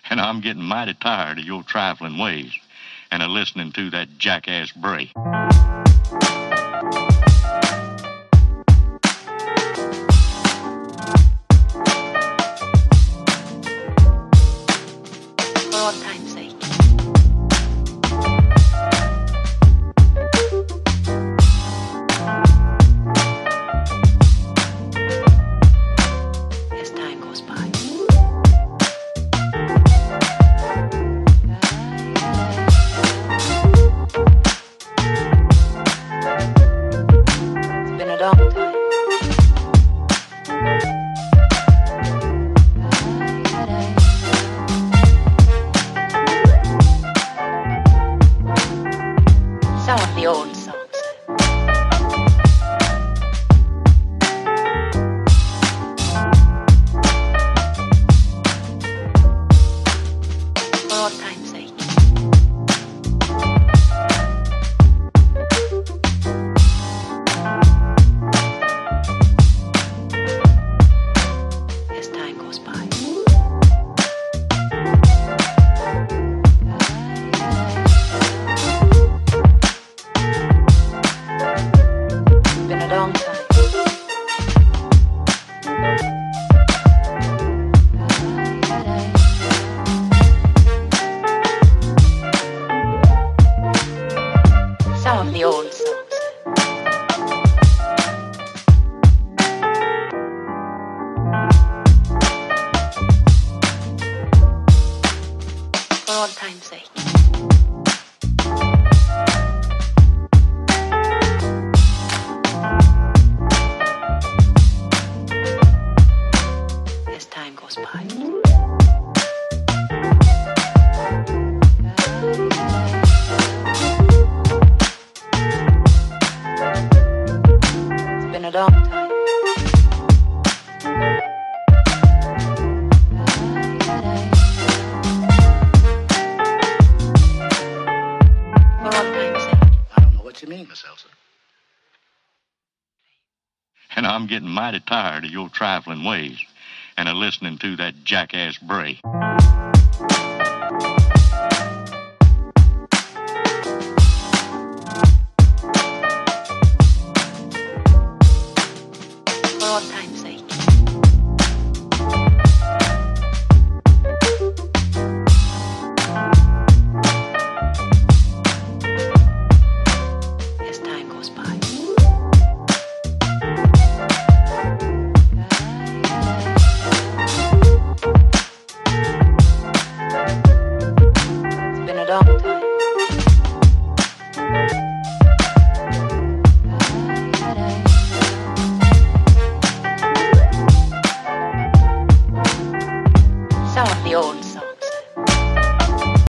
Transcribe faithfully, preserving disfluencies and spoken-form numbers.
And I'm getting mighty tired of your trifling ways and of listening to that jackass Bray. For all time's sake. As time goes by. It's been a long time. Some of the old songs. For all time's sake. As time goes by. It's been a long time. Some of the old songs. For all time's sake. As time goes by. It's been a long time. For all time's sake. I don't know what you mean, Miss Elsa. And I'm getting mighty tired of your trifling ways and of listening to that jackass Bray. For all time's sake. As time goes by. It's been a long time. Some of the old